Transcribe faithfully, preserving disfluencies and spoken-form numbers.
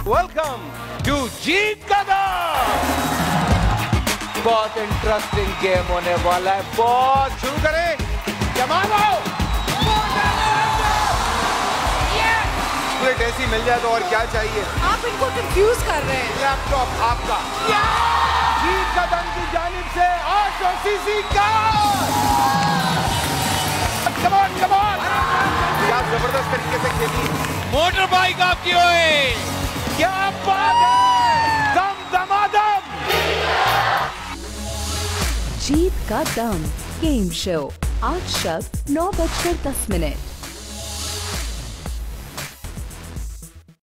Welcome to जीत का दम। बहुत इंटरेस्टिंग गेम होने वाला है। बहुत शुरू करें। जमानो प्लेट ऐसी मिल जाए तो और क्या चाहिए। आप इनको कंफ्यूज कर रहे हैं। लैपटॉप आपका। जीत का दम की जानिब से आठ सौ सीसी का। Come on come on. क्या जबरदस्त तरीके से खेली। मोटर बाइक आपकी होए। क्या बात है। दम दमादम। जीत का दम गेम शो आज शब नौ बजकर दस मिनट।